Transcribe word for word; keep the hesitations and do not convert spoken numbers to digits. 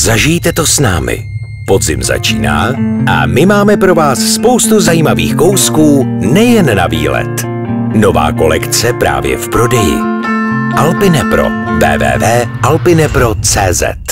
zažijte to s námi. Podzim začíná a my máme pro vás spoustu zajímavých kousků nejen na výlet. Nová kolekce právě v prodeji. Alpinepro. w w w tečka alpinepro tečka cz